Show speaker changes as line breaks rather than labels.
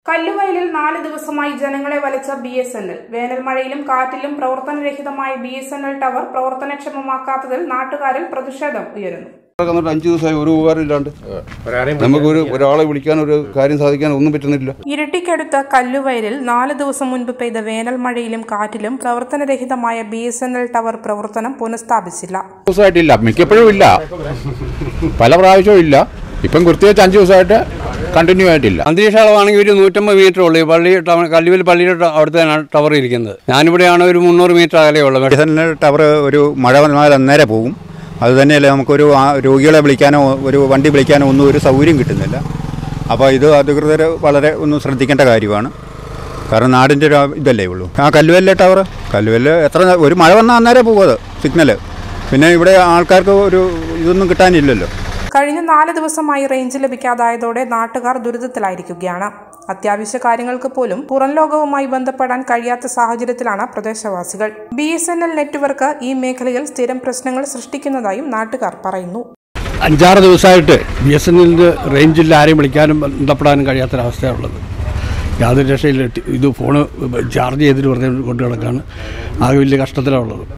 കല്ലുവയലിൽ 4 ദിവസമായി ജനങ്ങളെ വലച്ച BSNL. വേനൽ മഴയിലും കാറ്റിലും പ്രവർത്തനരഹിതമായ BSNL ടവർ പ്രവർത്തനക്ഷമമാക്കാത്തതിൽ നാട്ടുകാരിൽ പ്രതിഷേധം ഉയരുന്നു.
5 ദിവസമായി ഒരു ഉപകാരമില്ലാണ്ട് നമുക്ക് ഒരാളെ വിളിക്കാൻ ഒരു കാര്യം സാധിക്കാൻ ഒന്നും പറ്റുന്നില്ല.
ഇരട്ടിക്കടുത്ത കല്ലുവയലിൽ 4 ദിവസം മുൻപ് പെയ്ത വേനൽ മഴയിലും കാറ്റിലും പ്രവർത്തനരഹിതമായ BSNL ടവർ പ്രവർത്തനം പുനഃസ്ഥാപിച്ചില്ല.
ദിവസമായിട്ടില്ല, മിക്കപ്പോഴും ഇല്ല, പല പ്രാവശ്യവും ഇല്ല. ഇപ്പം കൃത്യമായിട്ട് 5 ദിവസമായിട്ട് കണ്ടിന്യൂ ആയിട്ടില്ല.
അന്തരീക്ഷ അളവാണെങ്കിൽ ഒരു 150 മീറ്റർ ഉള്ളൂ. കല്ലുവയൽ പള്ളിയുടെ അവിടുത്തെ ടവർ ഇരിക്കുന്നത്. ഞാനിവിടെയാണ് ഒരു 300 മീറ്റർ അകലെയുള്ളത്.
BSNL ടവർ ഒരു മഴ വന്നാൽ അന്നേരെ പോകും. അതുതന്നെയല്ല, നമുക്കൊരു രോഗികളെ വിളിക്കാനോ ഒരു വണ്ടി വിളിക്കാനോ ഒന്നും ഒരു സൗകര്യം കിട്ടുന്നില്ല. അപ്പോൾ ഇത് അധികൃതർ വളരെ ഒന്ന് ശ്രദ്ധിക്കേണ്ട കാര്യമാണ്. കാരണം നാടിൻ്റെ ഇതല്ലേ ഉള്ളൂ. കല്ലുവയലിലെ ടവർ, കല്ലുവയൽ ഒരു മഴ വന്നാൽ അന്നേരെ പോകുന്നത് സിഗ്നൽ. പിന്നെ ഇവിടെ ആൾക്കാർക്ക് ഒരു ഇതൊന്നും കിട്ടാനില്ലല്ലോ.
കഴിഞ്ഞ 4 ദിവസമായി റേഞ്ച് ലഭിക്കാതായതോടെ നാട്ടുകാർ ദുരിതത്തിലായിരിക്കുകയാണ്. അത്യാവശ്യ കാര്യങ്ങൾക്ക് പോലും പുറം ലോകവുമായി ബന്ധപ്പെടാൻ കഴിയാത്ത സാഹചര്യത്തിലാണ് പ്രദേശവാസികൾ. BSNL നെറ്റ്വർക്ക് ഈ മേഖലയിൽ സ്ഥിരം പ്രശ്നങ്ങൾ സൃഷ്ടിക്കുന്നതായും നാട്ടുകാർ പറയുന്നു.
5-6 ദിവസമായിട്ട് BSNL റേഞ്ചിൽ ആരെയും വിളിക്കാനും ബന്ധപ്പെടാനും കഴിയാത്തൊരവസ്ഥയുള്ളത്. യാതൊരു രക്ഷയില്ല. ഇത് ഫോണ് ചാർജ് ചെയ്തിട്ട് വെറുതെ കൊണ്ടു കിടക്കാണ്. ആകെ വലിയ കഷ്ടത്തിലാണ് ഉള്ളത്.